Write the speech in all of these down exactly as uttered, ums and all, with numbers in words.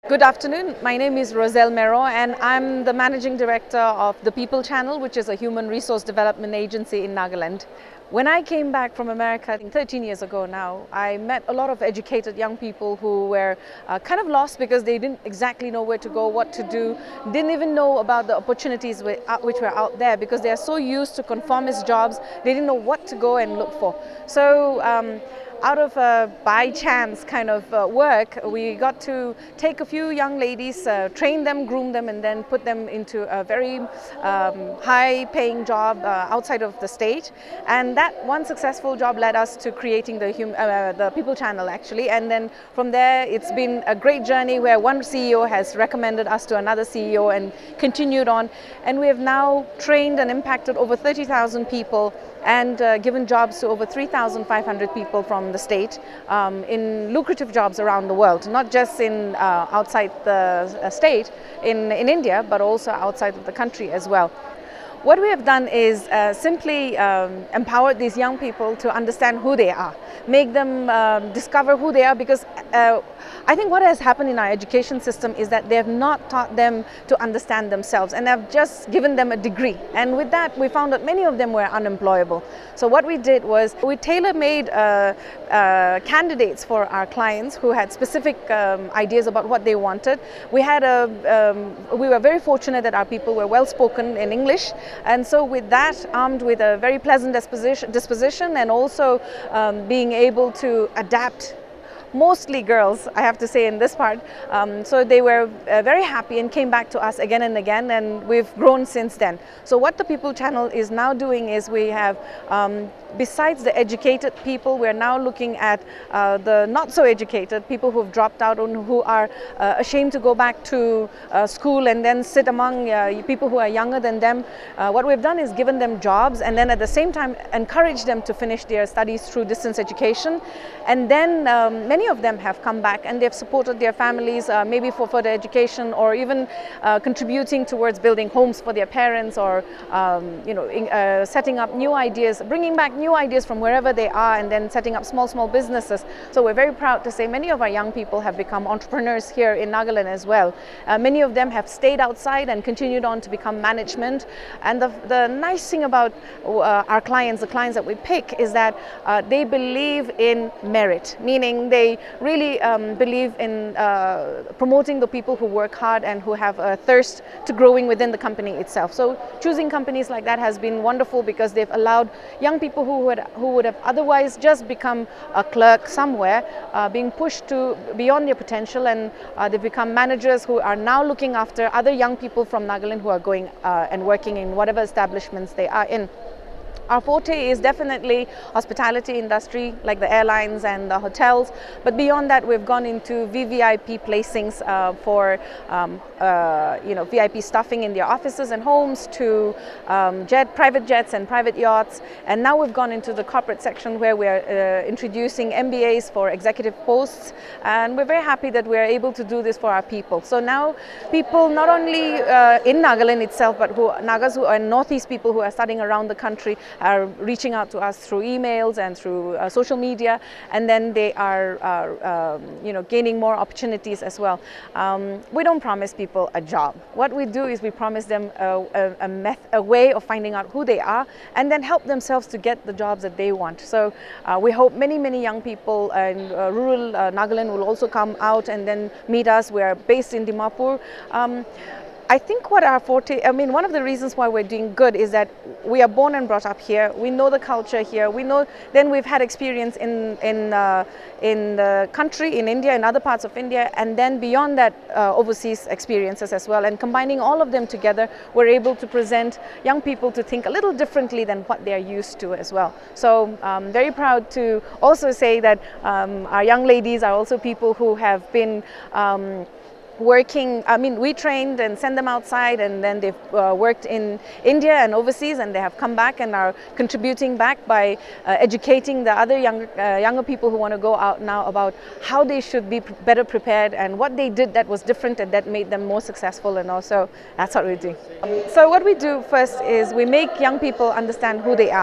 Good afternoon. My name is Rozelle Mero and I'm the Managing Director of the People Channel, which is a human resource development agency in Nagaland. When I came back from America, I think thirteen years ago now, I met a lot of educated young people who were uh, kind of lost because they didn't exactly know where to go, what to do, didn't even know about the opportunities which were out there because they are so used to conformist jobs, they didn't know what to go and look for. So um, out of a by chance kind of uh, work, we got to take a few young ladies, uh, train them, groom them, and then put them into a very um, high paying job uh, outside of the state. And that one successful job led us to creating the, hum uh, the People Channel actually. And then from there, it's been a great journey where one C E O has recommended us to another C E O and continued on. And we have now trained and impacted over thirty thousand people and uh, given jobs to over three thousand five hundred people from the state um, in lucrative jobs around the world, not just in uh, outside the uh, state in, in India, but also outside of the country as well. What we have done is uh, simply um, empower these young people to understand who they are, make them um, discover who they are, because uh, I think what has happened in our education system is that they have not taught them to understand themselves and have just given them a degree. And with that, we found that many of them were unemployable. So what we did was we tailor-made uh, uh, candidates for our clients who had specific um, ideas about what they wanted. We had a, um, we were very fortunate that our people were well-spoken in English. And so with that, armed with a very pleasant disposition, disposition and also um, being able to adapt, mostly girls, I have to say, in this part. Um, so they were uh, very happy and came back to us again and again, and we've grown since then. So what the People Channel is now doing is we have, um, besides the educated people, we're now looking at uh, the not so educated people who've dropped out and who are uh, ashamed to go back to uh, school and then sit among uh, people who are younger than them. Uh, what we've done is given them jobs and then at the same time encourage them to finish their studies through distance education. And then um, many of them have come back and they've supported their families, uh, maybe for further education or even uh, contributing towards building homes for their parents or um, you know, in, uh, setting up new ideas, bringing back new ideas from wherever they are and then setting up small, small businesses. So we're very proud to say many of our young people have become entrepreneurs here in Nagaland as well. Uh, many of them have stayed outside and continued on to become management. And the, the nice thing about uh, our clients, the clients that we pick, is that uh, they believe in merit, meaning they really um, believe in uh, promoting the people who work hard and who have a thirst to growing within the company itself. So choosing companies like that has been wonderful because they've allowed young people who would, who would have otherwise just become a clerk somewhere, uh, being pushed to beyond their potential, and uh, they've become managers who are now looking after other young people from Nagaland who are going uh, and working in whatever establishments they are in. Our forte is definitely hospitality industry, like the airlines and the hotels, but beyond that we've gone into V V I P placings uh, for um, uh, you know, V I P stuffing in their offices and homes, to um, jet, private jets and private yachts, and now we've gone into the corporate section where we're uh, introducing M B As for executive posts, and we're very happy that we're able to do this for our people. So now people not only uh, in Nagaland itself, but who Nagas who are Northeast people who are studying around the country are reaching out to us through emails and through uh, social media, and then they are uh, um, you know, gaining more opportunities as well. Um, we don't promise people a job. What we do is we promise them a, a, a, meth a way of finding out who they are and then help themselves to get the jobs that they want. So uh, we hope many, many young people in uh, rural uh, Nagaland will also come out and then meet us. We are based in Dimapur. Um, I think what our forte, I mean, one of the reasons why we're doing good is that we are born and brought up here. We know the culture here. We know, then we've had experience in in uh, in the country, in India, in other parts of India, and then beyond that, uh, overseas experiences as well. And combining all of them together, we're able to present young people to think a little differently than what they are used to as well. So I'm very proud to also say that um, our young ladies are also people who have been Um, working, I mean, we trained and sent them outside, and then they've uh, worked in India and overseas, and they have come back and are contributing back by uh, educating the other young, uh, younger people who want to go out now about how they should be better prepared and what they did that was different and that made them more successful. And also that's what we do. Um, so what we do first is we make young people understand who they are.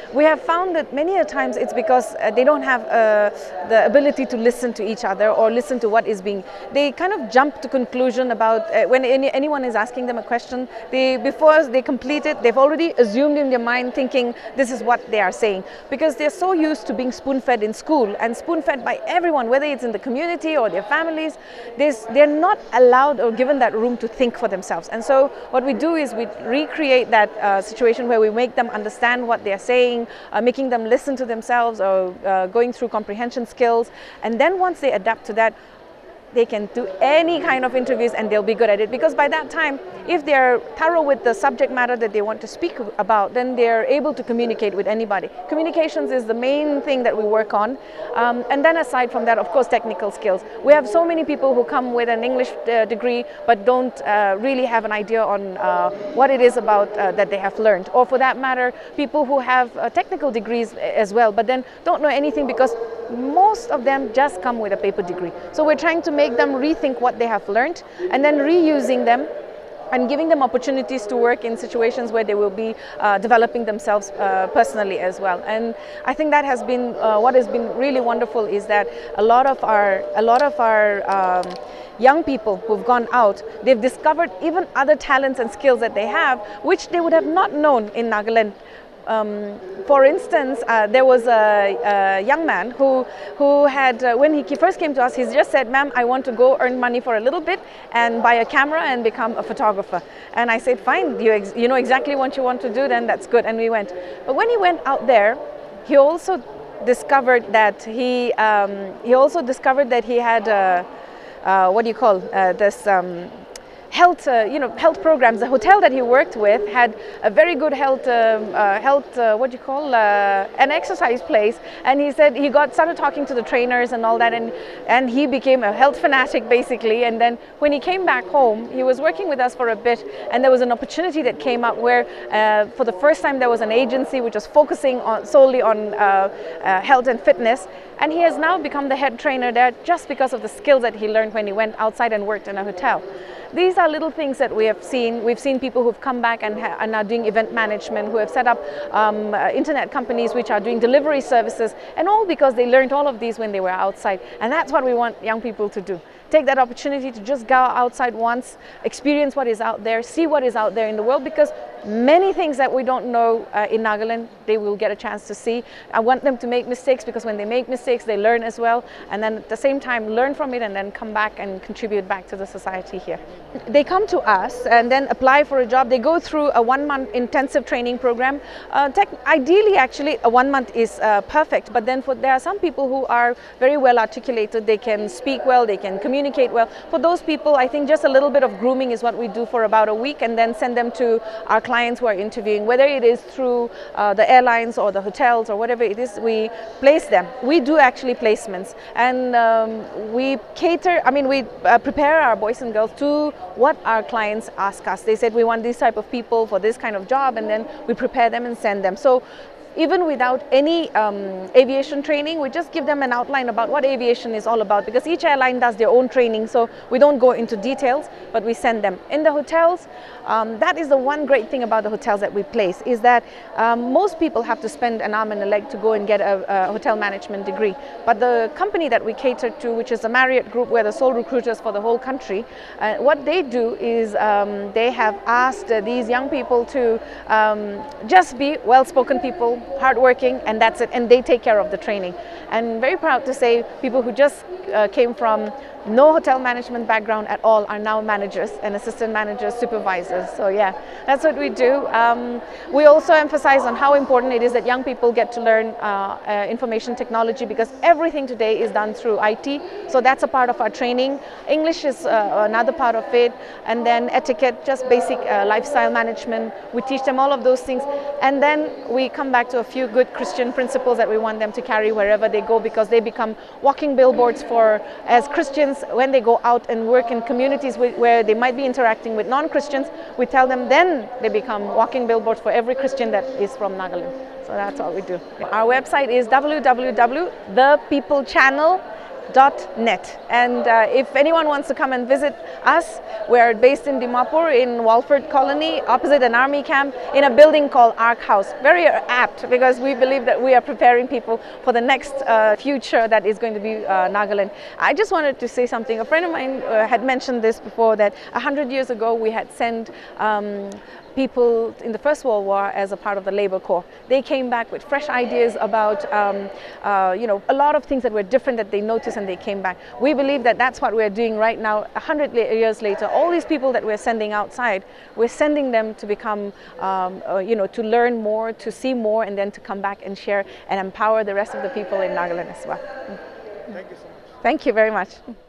we have found that many a times it's because uh, they don't have uh, the ability to listen to each other or listen to what is being, they kind of jump to conclusion about uh, when any, anyone is asking them a question, they before they complete it, they've already assumed in their mind thinking this is what they are saying, because they're so used to being spoon-fed in school and spoon-fed by everyone, whether it's in the community or their families. There's, they're not allowed or given that room to think for themselves. And so what we do is we recreate that uh, situation where we make them understand what they're saying, uh, making them listen to themselves, or uh, going through comprehension skills. And then once they adapt to that, they can do any kind of interviews and they'll be good at it, because by that time, if they're thorough with the subject matter that they want to speak about, then they're able to communicate with anybody. Communications is the main thing that we work on. Um, and then aside from that, of course, technical skills. We have so many people who come with an English uh, degree but don't uh, really have an idea on uh, what it is about uh, that they have learned. Or for that matter, people who have uh, technical degrees as well, but then don't know anything, because most of them just come with a paper degree. So we're trying to make them rethink what they have learned and then reusing them and giving them opportunities to work in situations where they will be uh, developing themselves uh, personally as well. And I think that has been uh, what has been really wonderful, is that a lot of our a lot of our um, young people who've gone out, they've discovered even other talents and skills that they have, which they would have not known in Nagaland. Um, for instance, uh, there was a, a young man who, who had, uh, when he first came to us, he just said, "Ma'am, I want to go earn money for a little bit and buy a camera and become a photographer." And I said, "Fine, you, ex you know exactly what you want to do, then that's good." And we went. But when he went out there, he also discovered that he, um, he also discovered that he had, uh, uh, what do you call, uh, this, um, health, uh, you know, health programs. The hotel that he worked with had a very good health, um, uh, health, uh, what do you call, uh, an exercise place. And he said he got started talking to the trainers and all that, and and he became a health fanatic basically. And then when he came back home, he was working with us for a bit, and there was an opportunity that came up where, uh, for the first time, there was an agency which was focusing on solely on uh, uh, health and fitness. And he has now become the head trainer there just because of the skills that he learned when he went outside and worked in a hotel. These are little things that we have seen. We've seen people who've come back and ha are now doing event management, who have set up um, uh, internet companies which are doing delivery services, and all because they learned all of these when they were outside. And that's what we want young people to do. Take that opportunity to just go outside once, experience what is out there, see what is out there in the world, because many things that we don't know uh, in Nagaland, they will get a chance to see. I want them to make mistakes, because when they make mistakes, they learn as well, and then at the same time learn from it and then come back and contribute back to the society here. They come to us and then apply for a job. They go through a one-month intensive training program. Uh, tech, ideally, actually, a one month is uh, perfect, but then for, there are some people who are very well articulated. They can speak well, they can communicate communicate well. For those people, I think just a little bit of grooming is what we do for about a week, and then send them to our clients who are interviewing, whether it is through uh, the airlines or the hotels or whatever it is. We place them. We do actually placements, and um, we cater, I mean we uh, prepare our boys and girls to what our clients ask us. They said we want this type of people for this kind of job, and then we prepare them and send them. So even without any um, aviation training, we just give them an outline about what aviation is all about, because each airline does their own training, so we don't go into details, but we send them. In the hotels, um, that is the one great thing about the hotels that we place, is that um, most people have to spend an arm and a leg to go and get a, a hotel management degree. But the company that we cater to, which is the Marriott Group, we're the sole recruiters for the whole country, uh, what they do is um, they have asked uh, these young people to um, just be well-spoken people, hardworking, and that's it, and they take care of the training. And very proud to say, people who just uh, came from no hotel management background at all are now managers and assistant managers, supervisors. So yeah, that's what we do. Um, we also emphasize on how important it is that young people get to learn uh, uh, information technology, because everything today is done through I T. So that's a part of our training. English is uh, another part of it, and then etiquette, just basic uh, lifestyle management. We teach them all of those things, and then we come back to a few good Christian principles that we want them to carry wherever they go, because they become walking billboards for, as Christians, when they go out and work in communities where they might be interacting with non-Christians. We tell them then they become walking billboards for every Christian that is from Nagaland. So that's what we do. Our website is w w w dot the people channel dot net. And uh, if anyone wants to come and visit us, we're based in Dimapur in Walford Colony, opposite an army camp, in a building called Ark House. Very apt, because we believe that we are preparing people for the next uh, future that is going to be uh, Nagaland. I just wanted to say something. A friend of mine uh, had mentioned this before, that a hundred years ago we had sent um, people in the First World War as a part of the Labour Corps. They came back with fresh ideas about um, uh, you know, a lot of things that were different that they noticed, and they came back. We believe that that's what we're doing right now. A hundred years later, all these people that we're sending outside, we're sending them to become, um, uh, you know, to learn more, to see more, and then to come back and share and empower the rest of the people in Nagaland as well. Thank you so much. Thank you very much.